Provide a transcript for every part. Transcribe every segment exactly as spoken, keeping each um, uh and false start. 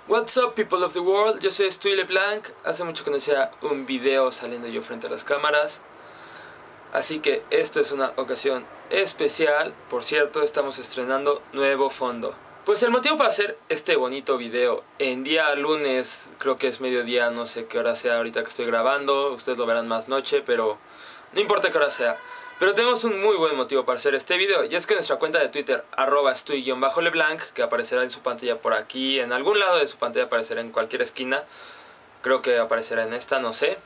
What's up, people of the world, yo soy Stuy LeBlanc. Hace mucho que no hacía un video saliendo yo frente a las cámaras, así que esto es una ocasión especial. Por cierto, estamos estrenando nuevo fondo. Pues el motivo para hacer este bonito video en día lunes, creo que es mediodía, no sé qué hora sea ahorita que estoy grabando, ustedes lo verán más noche, pero no importa qué hora sea. Pero tenemos un muy buen motivo para hacer este video, y es que nuestra cuenta de Twitter, arroba Stuy-LeBlanc, que aparecerá en su pantalla por aquí, en algún lado de su pantalla aparecerá en cualquier esquina, creo que aparecerá en esta, no sé,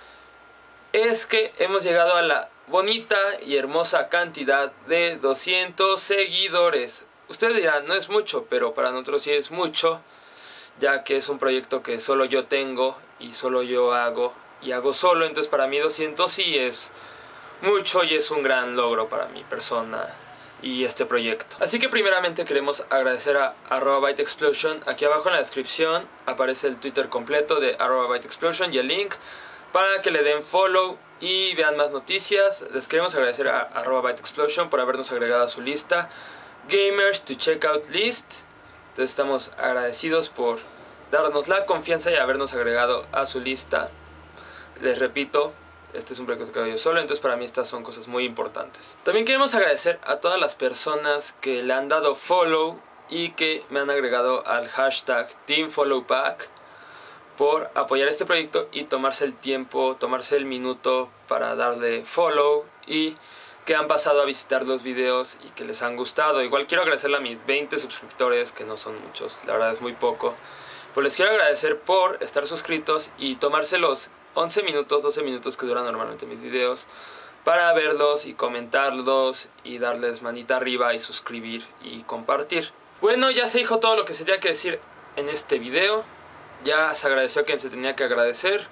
es que hemos llegado a la bonita y hermosa cantidad de doscientos seguidores. Ustedes dirán, no es mucho, pero para nosotros sí es mucho, ya que es un proyecto que solo yo tengo y solo yo hago, y hago solo, entonces para mí doscientos sí es mucho y es un gran logro para mi persona y este proyecto. Así que primeramente queremos agradecer a arroba byteexplosion. Aquí abajo en la descripción aparece el Twitter completo de arroba byteexplosion y el link para que le den follow y vean más noticias. Les queremos agradecer a arroba byteexplosion por habernos agregado a su lista Gamers to Checkout List. Entonces estamos agradecidos por darnos la confianza y habernos agregado a su lista. Les repito, este es un proyecto que hago yo solo, entonces para mí estas son cosas muy importantes. También queremos agradecer a todas las personas que le han dado follow y que me han agregado al hashtag TeamFollowBack por apoyar este proyecto y tomarse el tiempo, tomarse el minuto para darle follow, y que han pasado a visitar los videos y que les han gustado. Igual quiero agradecerle a mis veinte suscriptores, que no son muchos, la verdad es muy poco. Pues les quiero agradecer por estar suscritos y tomarse los once minutos, doce minutos que duran normalmente mis videos para verlos y comentarlos y darles manita arriba y suscribir y compartir. Bueno, ya se dijo todo lo que se tenía que decir en este video. Ya se agradeció a quien se tenía que agradecer.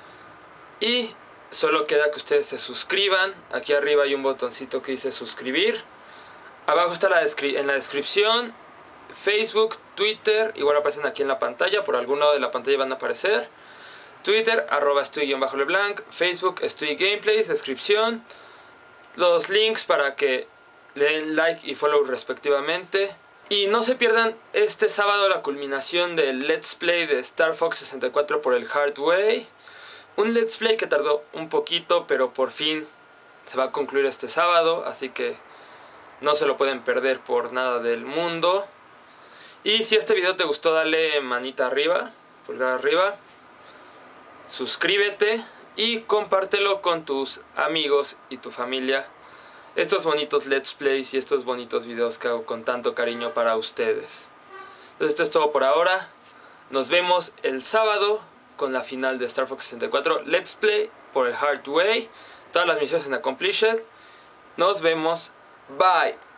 Y solo queda que ustedes se suscriban. Aquí arriba hay un botoncito que dice suscribir. Abajo está la en la descripción Facebook, Twitter, igual aparecen aquí en la pantalla. Por algún lado de la pantalla van a aparecer. Twitter, arroba Stuy-LeBlanc, Facebook, Stuy Gameplays, descripción, los links para que le den like y follow respectivamente. Y no se pierdan este sábado la culminación del Let's Play de Star Fox sesenta y cuatro por el Hard Way. Un Let's Play que tardó un poquito, pero por fin se va a concluir este sábado, así que no se lo pueden perder por nada del mundo. Y si este video te gustó, dale manita arriba, pulgar arriba. Suscríbete y compártelo con tus amigos y tu familia. Estos bonitos Let's Plays y estos bonitos videos que hago con tanto cariño para ustedes. Entonces esto es todo por ahora. Nos vemos el sábado con la final de Star Fox sesenta y cuatro Let's Play por el Hard Way. Todas las misiones en Accomplished. Nos vemos. Bye.